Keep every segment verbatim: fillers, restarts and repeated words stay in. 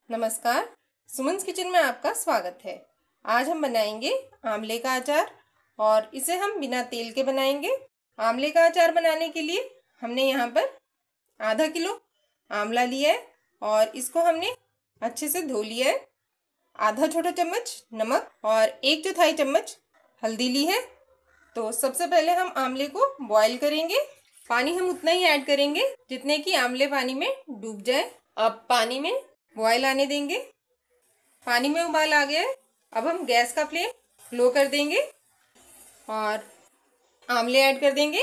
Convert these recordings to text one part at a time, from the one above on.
नमस्कार। सुमन्स किचन में आपका स्वागत है। आज हम बनाएंगे आंवले का अचार और इसे हम बिना तेल के बनाएंगे। आंवले का अचार बनाने के लिए हमने यहाँ पर आधा किलो आंवला लिया है और इसको हमने अच्छे से धो लिया है। आधा छोटा चम्मच नमक और एक चौथाई चम्मच हल्दी ली है। तो सबसे पहले हम आंवले को बॉईल करेंगे। पानी हम उतना ही ऐड करेंगे जितने कि आंवले पानी में डूब जाए। अब पानी में बॉयल आने देंगे। पानी में उबाल आ गया है। अब हम गैस का फ्लेम लो कर देंगे और आंवले ऐड कर देंगे।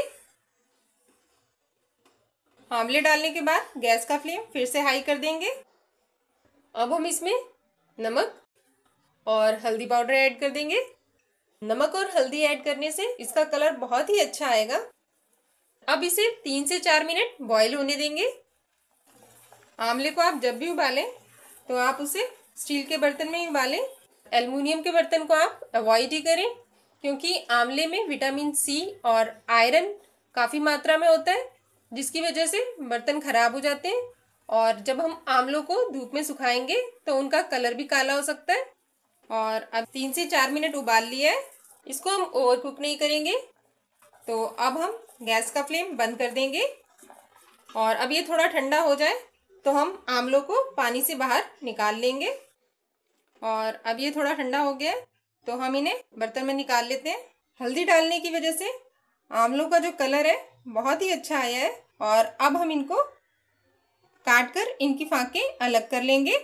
आंवले डालने के बाद गैस का फ्लेम फिर से हाई कर देंगे। अब हम इसमें नमक और हल्दी पाउडर ऐड कर देंगे। नमक और हल्दी ऐड करने से इसका कलर बहुत ही अच्छा आएगा। अब इसे तीन से चार मिनट बॉईल होने देंगे। आंवले को आप जब भी उबालें तो आप उसे स्टील के बर्तन में ही उबालें। एल्युमिनियम के बर्तन को आप अवॉइड ही करें क्योंकि आंवले में विटामिन सी और आयरन काफ़ी मात्रा में होता है, जिसकी वजह से बर्तन खराब हो जाते हैं और जब हम आंवलों को धूप में सुखाएंगे तो उनका कलर भी काला हो सकता है। और अब तीन से चार मिनट उबाल लिया है। इसको हम ओवर कुक नहीं करेंगे। तो अब हम गैस का फ्लेम बंद कर देंगे और अब ये थोड़ा ठंडा हो जाए तो हम आंवलों को पानी से बाहर निकाल लेंगे। और अब ये थोड़ा ठंडा हो गया है तो हम इन्हें बर्तन में निकाल लेते हैं। हल्दी डालने की वजह से आंवलों का जो कलर है बहुत ही अच्छा आया है। और अब हम इनको काट कर इनकी फांकें अलग कर लेंगे।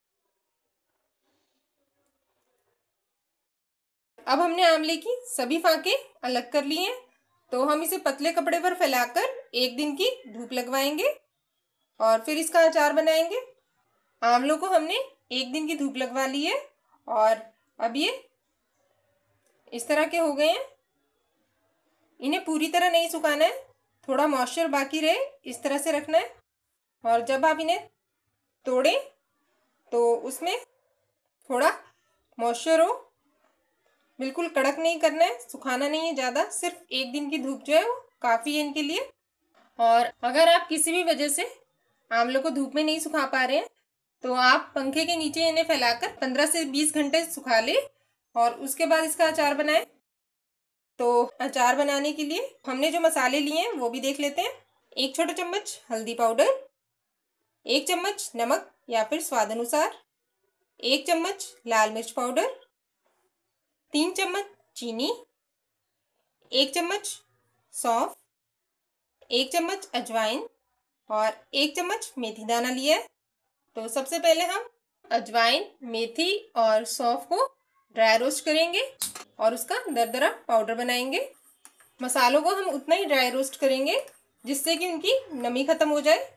अब हमने आंवले की सभी फांकें अलग कर ली हैं तो हम इसे पतले कपड़े पर फैलाकर एक दिन की धूप लगवाएंगे और फिर इसका अचार बनाएंगे। आंवलों को हमने एक दिन की धूप लगवा ली है और अब ये इस तरह के हो गए हैं। इन्हें पूरी तरह नहीं सुखाना है, थोड़ा मॉइस्चर बाकी रहे इस तरह से रखना है। और जब आप इन्हें तोड़ें तो उसमें थोड़ा मॉइस्चर हो, बिल्कुल कड़क नहीं करना है, सुखाना नहीं है ज़्यादा, सिर्फ एक दिन की धूप जो है वो काफ़ी है इनके लिए। और अगर आप किसी भी वजह से आंवलों को धूप में नहीं सुखा पा रहे हैं तो आप पंखे के नीचे इन्हें फैलाकर पंद्रह से बीस घंटे सुखा लें और उसके बाद इसका अचार बनाएं। तो अचार बनाने के लिए हमने जो मसाले लिए हैं वो भी देख लेते हैं। एक छोटा चम्मच हल्दी पाउडर, एक चम्मच नमक या फिर स्वाद अनुसार, एक चम्मच लाल मिर्च पाउडर, तीन चम्मच चीनी, एक चम्मच सौंफ, एक चम्मच अजवाइन और एक चम्मच मेथी दाना लिया है। तो सबसे पहले हम अजवाइन, मेथी और सौंफ को ड्राई रोस्ट करेंगे और उसका दरदरा पाउडर बनाएंगे। मसालों को हम उतना ही ड्राई रोस्ट करेंगे जिससे कि उनकी नमी खत्म हो जाए।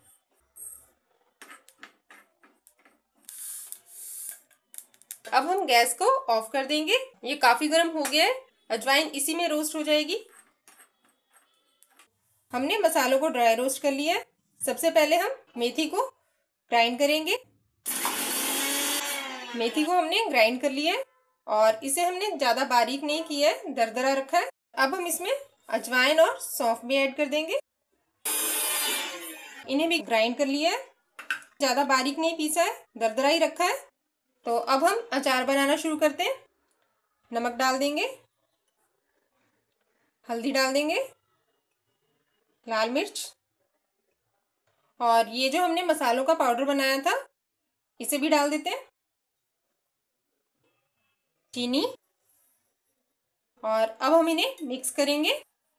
अब हम गैस को ऑफ कर देंगे। ये काफ़ी गर्म हो गया है, अजवाइन इसी में रोस्ट हो जाएगी। हमने मसालों को ड्राई रोस्ट कर लिया है। सबसे पहले हम मेथी को ग्राइंड करेंगे। मेथी को हमने ग्राइंड कर लिया है और इसे हमने ज़्यादा बारीक नहीं किया है, दरदरा रखा है। अब हम इसमें अजवाइन और सौंफ भी ऐड कर देंगे। इन्हें भी ग्राइंड कर लिया है, ज़्यादा बारीक नहीं पीसा है, दरदरा ही रखा है। तो अब हम अचार बनाना शुरू करते हैं। नमक डाल देंगे, हल्दी डाल देंगे, लाल मिर्च और ये जो हमने मसालों का पाउडर बनाया था इसे भी डाल देते हैं, चीनी। और अब हम इन्हें मिक्स करेंगे।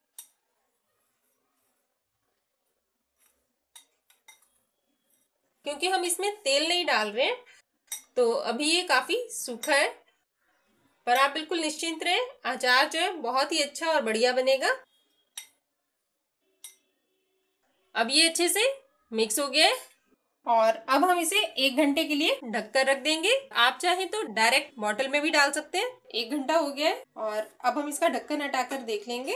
क्योंकि हम इसमें तेल नहीं डाल रहे हैं तो अभी ये काफ़ी सूखा है, पर आप बिल्कुल निश्चिंत रहें, अचार जो है बहुत ही अच्छा और बढ़िया बनेगा। अब ये अच्छे से मिक्स हो गया है और अब हम इसे एक घंटे के लिए ढककर रख देंगे। आप चाहें तो डायरेक्ट बॉटल में भी डाल सकते हैं। एक घंटा हो गया है और अब हम इसका ढक्कन हटाकर देख लेंगे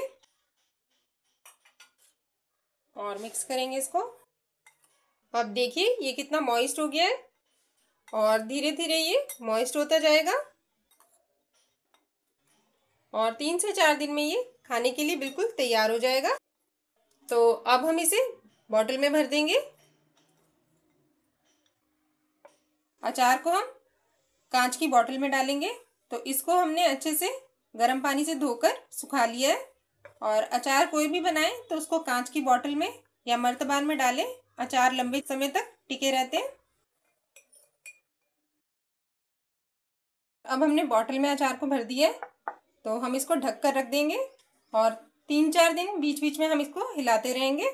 और मिक्स करेंगे इसको। अब देखिए ये कितना मॉइस्ट हो गया है और धीरे धीरे ये मॉइस्ट होता जाएगा और तीन से चार दिन में ये खाने के लिए बिल्कुल तैयार हो जाएगा। तो अब हम इसे बॉटल में भर देंगे। अचार को हम कांच की बोतल में डालेंगे। तो इसको हमने अच्छे से गर्म पानी से धोकर सुखा लिया है। और अचार कोई भी बनाए तो उसको कांच की बोतल में या मर्तबान में डालें, अचार लंबे समय तक टिके रहते हैं। अब हमने बोतल में अचार को भर दिया है, तो हम इसको ढक कर रख देंगे और तीन चार दिन बीच बीच में हम इसको हिलाते रहेंगे।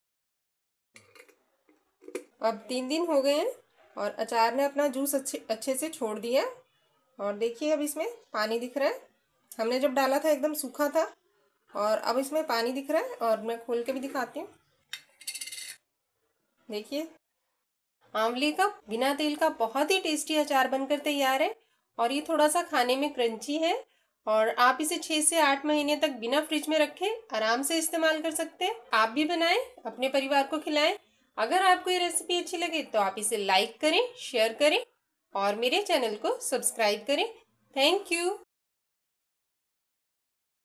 अब तीन दिन हो गए हैं और अचार ने अपना जूस अच्छे अच्छे से छोड़ दिया। और देखिए अब इसमें पानी दिख रहा है। हमने जब डाला था एकदम सूखा था और अब इसमें पानी दिख रहा है। और मैं खोल के भी दिखाती हूँ। देखिए आंवले का बिना तेल का बहुत ही टेस्टी अचार बनकर तैयार है। और ये थोड़ा सा खाने में क्रंची है और आप इसे छः से आठ महीने तक बिना फ्रिज में रखे आराम से इस्तेमाल कर सकते हैं। आप भी बनाएं, अपने परिवार को खिलाएं। अगर आपको ये रेसिपी अच्छी लगे तो आप इसे लाइक करें, शेयर करें और मेरे चैनल को सब्सक्राइब करें। Thank you.